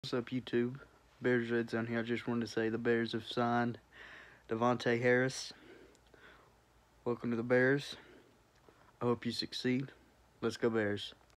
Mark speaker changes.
Speaker 1: What's up, YouTube? Bears Red Zone here. I just wanted to say the Bears have signed Davontae Harris. Welcome to the Bears. I hope you succeed. Let's go Bears.